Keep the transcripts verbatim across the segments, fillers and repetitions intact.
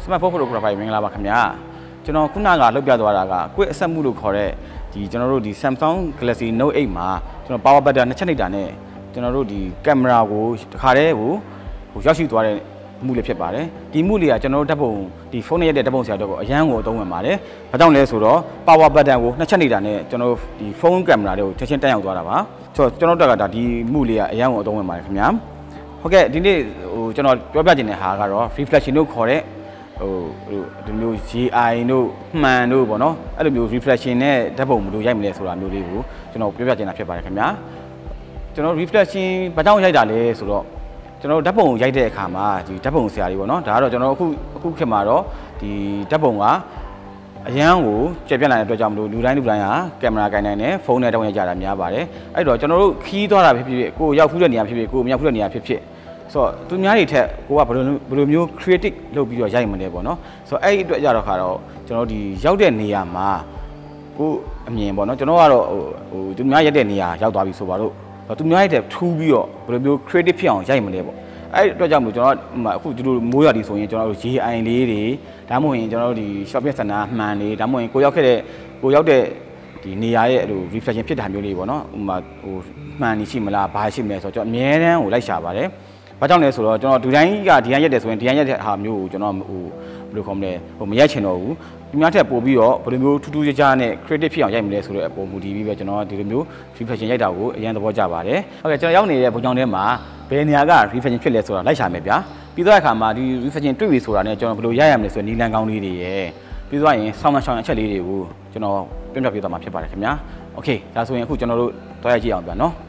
smartphone photography မင်္ဂလာပါခင်ဗျာကျွန်တော်ခုနကလုပ်ပြသွားတာက quick အဆက်မှုလို့ခေါ်တဲ့ဒီကျွန်တော်တို့ဒီ Samsung Galaxy Note 8မှာကျွန်တော် power button နှစ်ချက်နေတာနဲ့ကျွန်တော်တို့ဒီကင်မရာကိုတစ်ခါတည်းကိုဟိုရောက်ရှိသွားတဲ့မှုလေးဖြစ်ပါတယ်ဒီမှုလေးကကျွန်တော်တို့ဓာတ်ပုံဒီဖုန်းနဲ့ရတဲ့ဓာတ်ပုံဆရာတို့ကအရန်ကိုအသုံးဝင်ပါတယ်ဘာကြောင့်လဲဆိုတော့ power button ကိုနှစ်ချက်နေတာနဲ့ကျွန်တော်ဒီဖုန်းကင်မရာတွေကိုချက်ချင်းတက်ရောက်သွားတာပါဆိုတော့ကျွန်တော်တို့ကဒါဒီမှုလေးကအရန်ကိုအသုံးဝင်ပါတယ်ခင်ဗျာဟုတ်ကဲ့ဒီနေ့ဟိုကျွန်တော်ပြောပြချင်တဲ့ဟာကတော့ reflection လို့ခေါ်တဲ့ဟိုဒီမျိုး G I တို့မှန်တို့ပေါ့နော်အဲ့လိုမျိုး reflection နဲ့ဓာတ်ပုံဘယ်လိုရိုက်မလဲဆိုတာမျိုးလေးကိုကျွန်တော်ပြောပြချင်တာဖြစ်ပါတယ်ခင်ဗျာကျွန်တော် reflection ဘာကြောင့်ရိုက်တာလဲဆိုတော့ကျွန်တော်ဓာတ်ပုံရိုက်တဲ့အခါမှာဒီဓာတ်ပုံဆရာကြီးပေါ့နော်ဒါကတော့ကျွန်တော်အခုအခုခေတ်မှာတော့ဒီဓာတ်ပုံကအရန်ကိုကျေပြတ်လာတဲ့အတွက်ကြောင့်မလို့လူတိုင်းလူတိုင်းဟာကင်မရာကိုင်နိုင်တယ်ဖုန်းနဲ့တောင်းရကြတာများပါတယ်အဲ့တော့ကျွန်တော်တို့ခီးသွားတာဖြစ်ဖြစ်ကိုရောက်ဖူးတဲ့နေရာဖြစ်ဖြစ်ကိုမရောက်ဖူးတဲ့နေရာဖြစ်ဖြစ်ဆိုတော့သူများတွေထက်ကိုကဘယ်လိုဘယ်လိုမျိုး creative လုပ်ပြီးတော့ရိုက်မလဲပေါ့နော်ဆိုတော့အဲ့ဒီအတွက်ကြတော့ခါတော့ကျွန်တော်ဒီရောက်တဲ့နေရာမှာကိုအမြင်ပေါ့နော်ကျွန်တော်ကတော့ဟိုဟိုသူများရက်တဲ့နေရာရောက်သွားပြီဆိုပါတော့သူများရဲ့ထူးပြီးတော့ဘယ်လိုမျိုး creative ဖြစ်အောင်ရိုက်မလဲပေါ့အဲ့ဒီအတွက်ကြောင့်မလို့ကျွန်တော်အခုဒီလိုမိုးရွာဒီဆိုရင်ကျွန်တော်တို့ J I လေးတွေဒါမှမဟုတ်ရင်ကျွန်တော်တို့ဒီ shopping center မှန်လေးဒါမှမဟုတ်ရင်ကိုရောက်ခဲ့တဲ့ကိုရောက်တဲ့ဒီနေရာရဲ့အဲ့လို reflection ဖြစ်တာမျိုးလေးပေါ့နော်ဥပမာဟိုမှန်နေရှိမလားဘာရှိမလဲဆိုတော့ကျွန်တော်အများတန်းကိုလိုက်ရှာပါတယ်ဘာကြောင့်လဲဆိုတော့ကျွန်တော်ဒီတိုင်းကဒီတိုင်းရက်တယ်ဆိုရင်ဒီတိုင်းရက်တဲ့ဟာမျိုးကိုကျွန်တော်ဟိုဘယ်လိုခေါ်မလဲဟိုမရိုက်ချင်တော့ဘူးဒီများထက်ပို့ပြီးတော့ဘယ်လိုမျိုးထူးထူးခြားခြားနဲ့ creative ဖြစ်အောင်ရိုက်မလဲဆိုတဲ့အပေါ်မူတည်ပြီးပဲကျွန်တော်ဒီလိုမျိုး reflection ရိုက်တာကိုအရင်သဘောကျပါတယ်ဟုတ်ကဲ့ကျွန်တော်ရောက်နေတဲ့ဘုံကြောင်ထဲမှာဘယ်နေရာက reflection ဖြစ်လဲဆိုတာလိုက်ရှာမယ်ဗျာပြီးတော့အခါမှာဒီ reflection တွေ့ပြီဆိုတာနဲ့ကျွန်တော်ဘယ်လိုရိုက်ရမလဲဆိုတဲ့နီလန်ကောင်းလေးတွေရယ်ပြီးတော့ရင်ဆောင်းမဆောင်းအချက်လေးတွေကိုကျွန်တော်ပြပြပြသွားမှာဖြစ်ပါတယ်ခင်ဗျာโอเคဒါဆိုရင်အခုကျွန်တော်တို့တွားရိုက်ကြည့်အောင်ဗျာနော်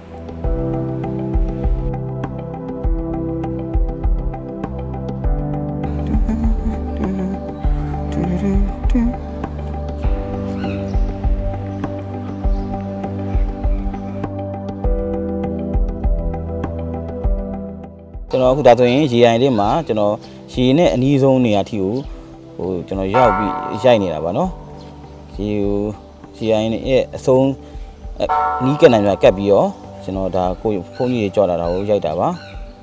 ကျွန်တော်အခုဒါဆိုရင်ရေအိုင်လေးမှာကျွန်တော်ရေနဲ့အနီးဆုံးနေရာထိကိုဟိုကျွန်တော်ရောက်ပြီးရိုက်နေတာပါနော်ရေကိုရေအိုင်ရဲ့အဆုံးနီးကနိုင်မှာကတ်ပြီးတော့ကျွန်တော်ဒါကိုဖုန်းကြီးတွေကြော်လာတာကိုရိုက်တာပါ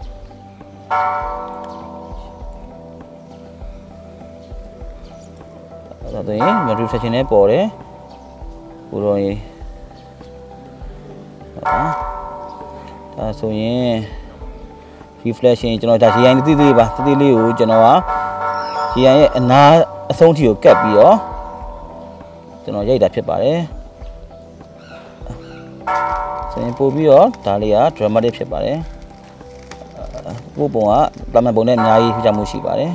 ဒါဆိုရင် reflection နဲ့ပေါ်တယ်ဟိုတော့ရေဒါဆိုရင် reflection ကျွန်တော်ဒါ J I တိတိလေးပါတိတိလေးကိုကျွန်တော်က J I ရဲ့အနာအဆုံးထိကိုကတ်ပြီးတော့ကျွန်တော်ရိုက်တာဖြစ်ပါတယ်ဆိုရင်ပို့ပြီးတော့ဒါလေးက dramatic ဖြစ်ပါတယ်ပို့ပုံကတာမန်ပုံနဲ့အများကြီးဖြစ်ကြမှုရှိပါတယ်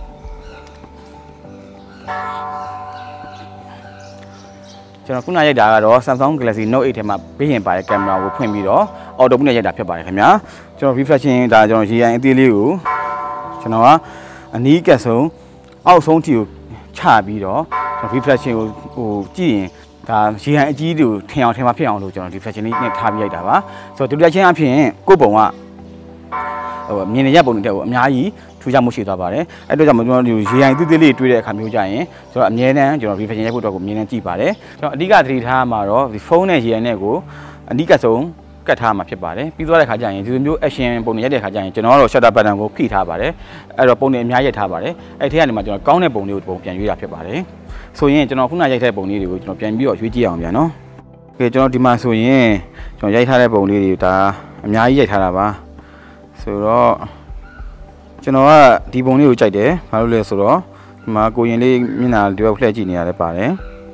ကျွန်တော်ခုနရိုက်တာကတော့ Samsung Galaxy Note 8ထဲမှာပေးရင်ပါတဲ့ကင်မရာကိုဖွင့်ပြီးတော့ auto mode နဲ့ရိုက်တာဖြစ်ပါတယ်ခင်ဗျာကျွန်တော် reflection ဒါကျွန်တော် J I အသေးလေးကိုကျွန်တော်ကအနီးကပ်ဆုံးအောက်ဆုံးထိကိုချပြီးတော့ကျွန်တော် reflection ကိုဟိုကြည့်ရင်ဒါ J I အကြီးတွေကိုထင်အောင်ထင်မှာဖြစ်အောင်လို့ကျွန်တော် reflection လေးနဲ့ထားပြီးရိုက်တာပါဆိုတော့ဒီလိုချင်းအဖြစ်ကိုယ့်ပုံကဟိုမြင်နေရပုံတွေတက်ကိုအများကြီးထူးခြားမှုရှိသွားပါတယ်အဲ့တော့ကြောင့်ကျွန်တော်ဒီ J I တိတိလေးတွေးတဲ့အခါမျိုးကြရင်ဆိုတော့အမြဲတမ်းကျွန်တော် reflection ရိုက်ဖို့အတွက်ကိုအမြဲတမ်းကြည့်ပါတယ်ကျွန်တော်အဓိကသတိထားမှာတော့ဒီဖုန်းနဲ့ J I နဲ့ကိုအနီးကပ်ဆုံးကတ်ထားမှာဖြစ်ပါတယ်ပြီးသွားတဲ့ခါကျရင်ဒီလိုမျိုး action ပုံတွေရိုက်တဲ့ခါကျရင်ကျွန်တော်ကတော့ shutter button ကိုဖိထားပါတယ်အဲ့တော့ပုံတွေအများကြီးရိုက်ထားပါတယ်အဲ့ထဲကနေမှကျွန်တော်ကောင်းတဲ့ပုံလေးကိုပုံပြန်ရွေးတာဖြစ်ပါတယ်ဆိုရင်ကျွန်တော်ခုနရိုက်တဲ့ပုံလေးတွေကိုကျွန်တော်ပြန်ပြီးတော့ရွေးကြည့်အောင်ပြန်နော်โอเคကျွန်တော်ဒီမှာဆိုရင်ကျွန်တော်ရိုက်ထားတဲ့ပုံလေးတွေဒါအများကြီးရိုက်ထားတာပါဆိုတော့ကျွန်တော်ကဒီပုံလေးကိုကြိုက်တယ်ဘာလို့လဲဆိုတော့ဒီမှာကိုရင်လေးမျက်နှာဒီဘက်လှည့်ကြည့်နေရတယ်ပါတယ်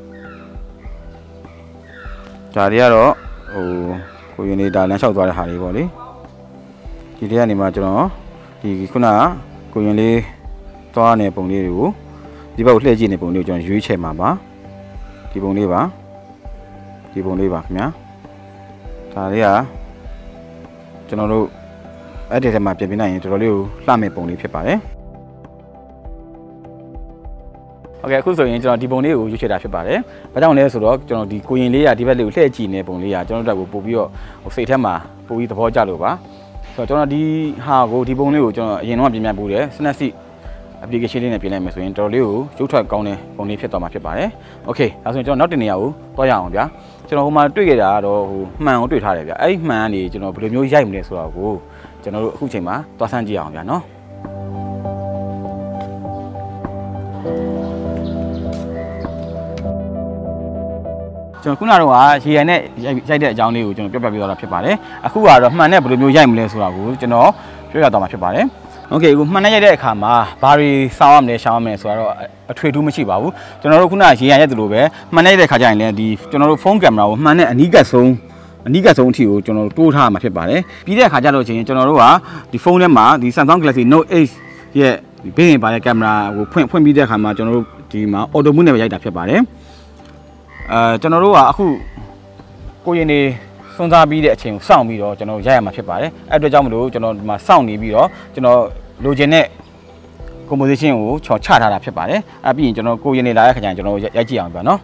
ဒါတွေကတော့ဟိုကိုရင်လေးဒါလမ်းလျှောက်သွားတဲ့ဟာလေးပေါ့လေဒီထဲကနေမှကျွန်တော်ဒီခုနကကိုရင်လေးသွားနေပုံလေးတွေကိုဒီဘက်ကိုလှည့်ကြည့်နေပုံလေးကိုကျွန်တော်ရွေးချယ်မှာပါဒီပုံလေးပါဒီပုံလေးပါခင်ဗျာဒါလေးကကျွန်တော်တို့အဲ့ဒီထဲမှာပြင်ပြနိုင်ရင်တော်တော်လေးကိုလှမဲ့ပုံလေးဖြစ်ပါတယ်โอเคအခုဆိုရင်ကျွန်တော်ဒီပုံလေးကိုရွေးချယ်တာဖြစ်ပါတယ်။ဘာကြောင့်လဲဆိုတော့ကျွန်တော်ဒီကိုရင်လေးကဒီဘက်လေးကိုလှည့်ကြည့်နေပုံလေးကကျွန်တော်တို့ကိုပို့ပြီးတော့ဟိုစိတ်ထဲမှာပို့ပြီးသဘောကျလို့ပါ။ဆိုတော့ကျွန်တော်ဒီဟာကိုဒီပုံလေးကိုကျွန်တော်အရင်တော့ပြင်ပြပူတယ် Snapseed application လေးနဲ့ပြင်လိုက်မယ်ဆိုရင်တော်တော်လေးကိုရုပ်ထွက်ကောင်းတဲ့ပုံလေးဖြစ်သွားမှာဖြစ်ပါတယ်။โอเคဒါဆိုရင်ကျွန်တော်နောက်တင်နေရာကိုတွားရအောင်ဗျာ။ကျွန်တော်ဟိုမှာတွေ့ခဲ့တာကတော့ဟိုမှန်ကိုတွေ့ထားတယ်ဗျာ။အဲ့ဒီမှန်ကနေကျွန်တော်ဘယ်လိုမျိုးရိုက်မလဲဆိုတော့ကိုကျွန်တော်တို့အခုချိန်မှာတွားဆန်းကြည့်အောင်ဗျာနော်။ကျွန်တော်ခုနကတော့ရေရည်နဲ့ရိုက်တဲ့အကြောင်းလေးကိုကျွန်တော်ပြောပြပြသွားတာဖြစ်ပါတယ်အခုကတော့မှန်နဲ့ဘယ်လိုမျိုးရိုက်မလဲဆိုတာကိုကျွန်တော်ပြောပြသွားမှာဖြစ်ပါတယ်โอเคအခုမှန်နဲ့ရိုက်တဲ့အခါမှာဘာတွေစောင်းရမလဲရှောင်းရမလဲဆိုတော့အထွေထူးမရှိပါဘူးကျွန်တော်တို့ခုနရေရည်ရိုက်သလိုပဲမှန်နဲ့ရိုက်တဲ့အခါကျရင်လည်းဒီကျွန်တော်တို့ဖုန်းကင်မရာကိုမှန်နဲ့အနီးကပ်ဆုံးအနီးကပ်ဆုံးအထိကိုကျွန်တော်တို့တိုးထားမှာဖြစ်ပါတယ်ပြီးတဲ့အခါကျတော့ချင်းကျွန်တော်တို့ကဒီဖုန်းထဲမှာဒီ Samsung Galaxy Note eight ရဲ့ဘေးရင်ပါတဲ့ကင်မရာကိုဖွင့်ဖွင့်ပြီးတဲ့အခါမှာကျွန်တော်တို့ဒီမှာ auto mode နဲ့ပဲရိုက်တာဖြစ်ပါတယ်အဲကျွန်တော်တို့ကအခုကိုရင်နေစွန့်စားပြီးတဲ့အချိန်ကိုစောင့်ပြီးတော့ကျွန်တော်ရိုက်ရမှာဖြစ်ပါတယ်အဲ့အတွက်ကြောင့်မလို့ကျွန်တော်ဒီမှာစောင့်နေပြီးတော့ကျွန်တော်လိုချင်တဲ့ composition ကိုချော်ချထားတာဖြစ်ပါတယ်အဲ့ပြီးရင်ကျွန်တော်ကိုရင်နေလာတဲ့ခါကျရင်ကျွန်တော်ရိုက်ကြည့်အောင်ပြနော်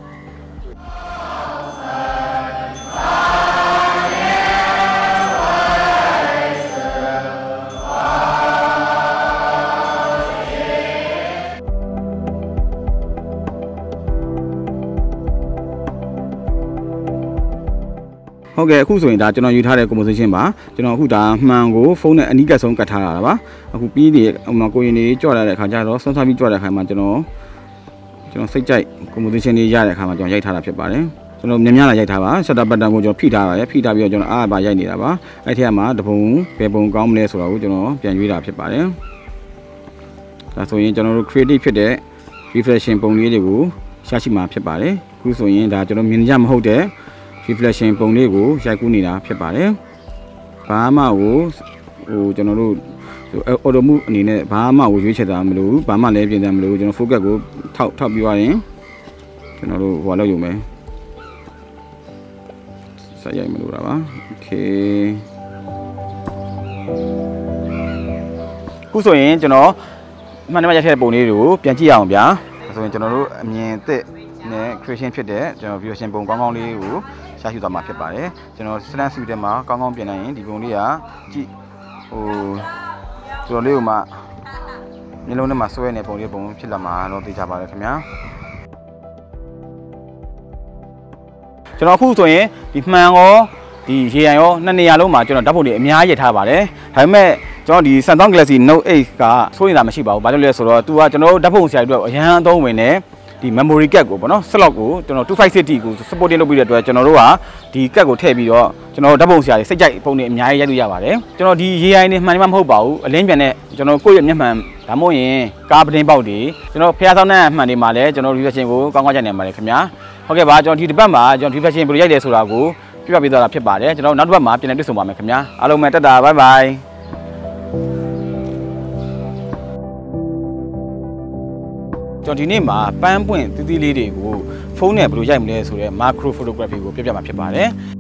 ဟုတ်ကဲ့အခုဆိုရင်ဒါကျွန်တော်ယူထားတဲ့ composition ပါကျွန်တော်အခုဒါမှန်ကိုဖုန်းနဲ့အနီးကပ်ဆုံးကတ်ထားတာပါအခုပြီးနေဟိုမှာကိုရင်နေကြွလာတဲ့အခါကျတော့ဆွမ်းစားပြီးကြွတဲ့အခါမှာကျွန်တော်ကျွန်တော်စိတ်ကြိုက် composition လေးရတဲ့အခါမှာကျွန်တော်ရိုက်ထားတာဖြစ်ပါတယ်ကျွန်တော်မြင်များလာရိုက်ထားပါ shutter button ကိုကျွန်တော်ဖိထားပါတယ်ဖိထားပြီးတော့ကျွန်တော်အားပါရိုက်နေတာပါအဲ့ထက်မှာတပုံဘယ်ပုံကောင်းမလဲဆိုတာကိုကျွန်တော်ပြန်ရွေးတာဖြစ်ပါတယ်ဒါဆိုရင်ကျွန်တော်တို့ creative ဖြစ်တဲ့ reflection ပုံလေးတွေကိုရှာရှိမှာဖြစ်ပါတယ်အခုဆိုရင်ဒါကျွန်တော်မြင်ကြမဟုတ်တဲ့reflection ပုံလေးကိုရိုက်ကူးနေတာဖြစ်ပါတယ်။ဘာမှကိုဟိုကျွန်တော်တို့ auto move အနေနဲ့ဘာမှကိုရွေးချယ်တာမလို့ဘာမှလည်းပြင်တယ်မလို့ကျွန်တော် focus ကိုထောက်ထောက်ပြီးသွားရင်ကျွန်တော်တို့ဟိုလောက်ယူမယ်။ဆက်ရိုက်မလို့တာပါ။ Okay ခုဆိုရင်ကျွန်တော်မှန်တယ်မရိုက်ခဲ့တဲ့ပုံလေးတွေကိုပြန်ကြည့်ရအောင်ဗျာ။ဆိုရင်ကျွန်တော်တို့အမြင်အသစ်နဲ့ creation ဖြစ်တဲ့ကျွန်တော် version ပုံကောင်းကောင်းလေးကိုရှာရှုသွားမှာဖြစ်ပါတယ်ကျွန်တော် slant suite ထဲမှာကောင်းကောင်းပြင်နိုင်ရင်ဒီပုံလေးကကြည့်ဟိုကျွန်တော်လေးကိုမှမျိုးလုံးထဲမှာဆွဲနေပုံလေးပုံဖြစ်လာမှာတော့သိကြပါရခင်ဗျာကျွန်တော်အခုဆိုရင်ဒီမှန်ရောဒီရေရန်ရောနှစ်နေရာလုံးမှာကျွန်တော်ဓာတ်ပုံတွေအများကြီးရထားပါတယ်ဒါပေမဲ့ကျွန်တော်ဒီ Samsung Galaxy Note eight ကစိုးနေတာမရှိပါဘူးဘာလို့လဲဆိုတော့ तू ကကျွန်တော်တို့ဓာတ်ပုံဆရာတွေအတွက်အရန်အသုံးဝင်နေဒီ memory card ကိုပေါ့နော် slot ကိုကျွန်တော်two fiftyကို supporting လုပ်ပြီးတဲ့အတွက်ကျွန်တော်တို့ကဒီ card ကိုထည့်ပြီးတော့ကျွန်တော်ဓာတ်ပုံဆရာတွေစိတ်ကြိုက်ပုံတွေအများကြီးရိုက်လို့ရပါတယ်ကျွန်တော်ဒီရေရိုင်းနေမှန်နေမှမဟုတ်ပါဘူးအလင်းပြန်နဲ့ကျွန်တော်ကိုယ့်ရဲ့မျက်မှန်ဒါမှမဟုတ်ရင်ကားပတင်းပေါက်တွေကျွန်တော်ဖျားဆောင်တဲ့မှန်တွေမှာလည်းကျွန်တော် reflection ကိုကောင်းကောင်းကြနိုင်ပါတယ်ခင်ဗျာဟုတ်ကဲ့ပါကျွန်တော်ဒီတစ်ပတ်မှာကျွန်တော် reflection ဘယ်လိုရိုက်လဲဆိုတာကိုပြပြပေးသွားတာဖြစ်ပါတယ်ကျွန်တော်နောက်တစ်ပတ်မှာပြန်လည်တွေ့ဆုံပါမယ်ခင်ဗျာအားလုံးပဲတက်တာ bye byeကျွန်တော်ဒီနေ့မှာပန်းပွင့်သီးသီးလေးတွေကိုဖုန်းနဲ့ဘယ်လိုရိုက်မလဲဆိုတော့ macro photography ကိုပြပြမှာဖြစ်ပါတယ်